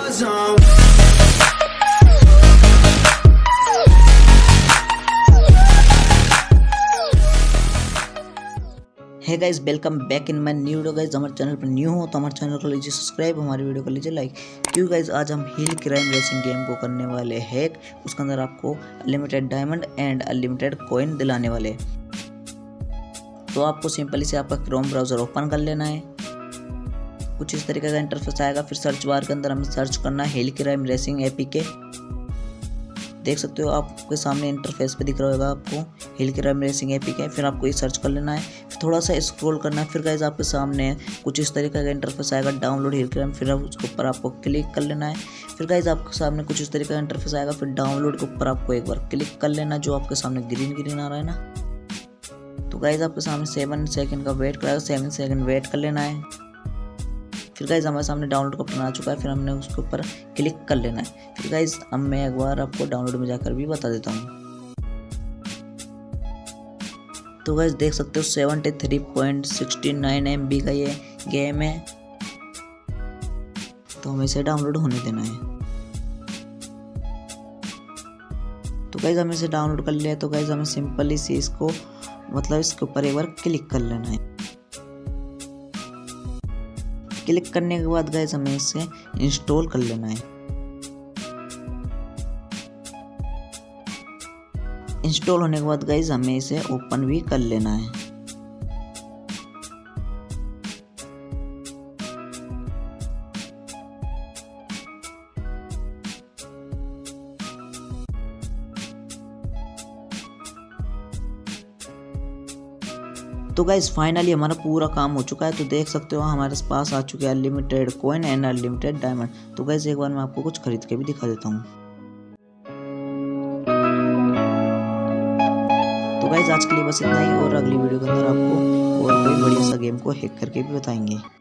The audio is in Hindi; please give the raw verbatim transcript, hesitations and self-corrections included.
zone. है guys, welcome back in my new video. Guys हमारे चैनल पर न्यू हो तो हमारे चैनल को लीजिए सब्सक्राइब, हमारी वीडियो को लीजिए लाइक। क्यों गाइस, आज हम हिल क्लाइंब रेसिंग गेम को करने वाले हैक। उसके अंदर आपको unlimited diamond and unlimited coin दिलाने वाले। तो आपको सिंपली से आपका क्रोम ब्राउज़र ओपन कर लेना है। कुछ इस तरीके का इंटरफेस आएगा। फिर सर्च बार के अंदर हमें सर्च करना है हिल क्लाइंब रेसिंग एपीके। देख सकते हो आपके सामने इंटरफेस पे दिख रहा होगा आपको हिल क्लाइंब रेसिंग एपीके। फिर आपको ये सर्च कर लेना है, फिर थोड़ा सा स्क्रॉल करना है। फिर गाइस आपके सामने कुछ इस तरीके का इंटरफेस आएगा, डाउनलोड हिल क्लाइंब। फिर उसके ऊपर आपको क्लिक कर लेना है। फिर गाइस आपके सामने कुछ इस तरीके का इंटरफेस आएगा। फिर डाउनलोड के ऊपर आपको एक बार क्लिक कर लेना, जो आपके सामने ग्रीन ग्रीन आ रहा है ना। तो गाइस आपके सामने सेवन सेकेंड का वेट कराएगा, सेवन सेकेंड वेट कर लेना है। फिर गाइस हमारे सामने डाउनलोड का ऑप्शन आ चुका है। फिर हमने उसके ऊपर क्लिक कर लेना है। फिर गाइस अब मैं एक बार आपको डाउनलोड में जाकर भी बता देता हूँ। तो गाइस देख सकते हो seventy three point six nine M B का ये गेम है। तो हमें इसे डाउनलोड होने देना है। तो गाइस हमें इसे डाउनलोड कर लिया है। तो गाइस हमें सिंपली से इसको मतलब इसके ऊपर एक बार क्लिक कर लेना है। क्लिक करने के बाद गाइस हमें इसे इंस्टॉल कर लेना है। इंस्टॉल होने के बाद गाइस हमें इसे ओपन भी कर लेना है। तो गाइस फाइनली हमारा पूरा काम हो चुका है। तो देख सकते हो हमारे पास आ चुके हैं unlimited coin and unlimited diamond. तो गाइस एक बार मैं आपको कुछ खरीद के भी दिखा देता हूँ। तो गाइस आज के लिए बस इतना ही, और अगली वीडियो के अंदर आपको और कोई बढ़िया सा गेम को हैक करके भी बताएंगे।